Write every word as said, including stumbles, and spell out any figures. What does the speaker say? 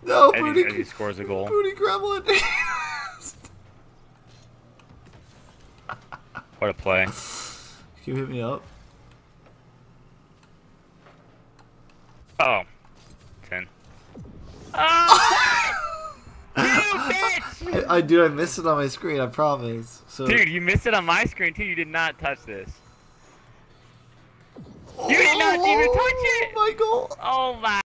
No, Eddie, Booty. Eddie scores a goal. Booty Gremlin. What a play. Can you hit me up? Oh. ten. Oh! You bitch! I, I do. I missed it on my screen. I promise. So. Dude, you missed it on my screen too. You did not touch this. Oh, You did not even touch it! my goal. Oh my.